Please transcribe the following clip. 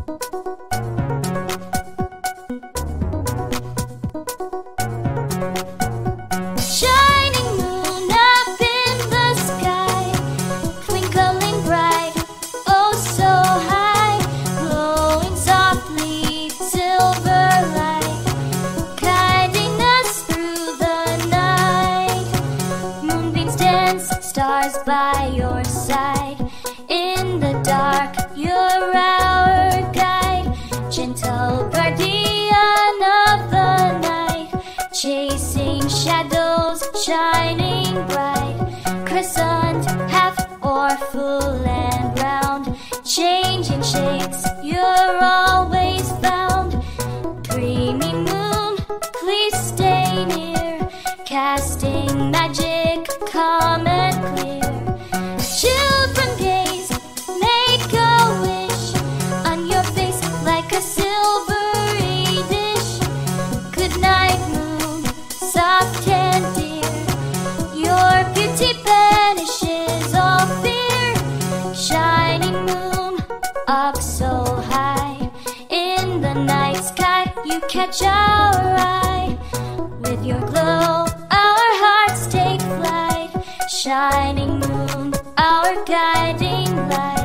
Shining moon up in the sky, twinkling bright, oh so high, glowing softly, silver light, guiding us through the night. Moonbeams dance, stars by your side. In the dark, you're our guide, gentle guardian of the night, chasing shadows, shining bright. Crescent, half or full and round, changing shapes, you're always found. Dreamy moon, please stay near, casting magic, calm and clear. Children gaze, make a wish on your face like a silvery dish. Good night, moon, soft and dear, your beauty banishes all fear. Shining moon, up so high, in the night sky you catch our eye. With your glow, our hearts take flight. Shining moon, our guiding light.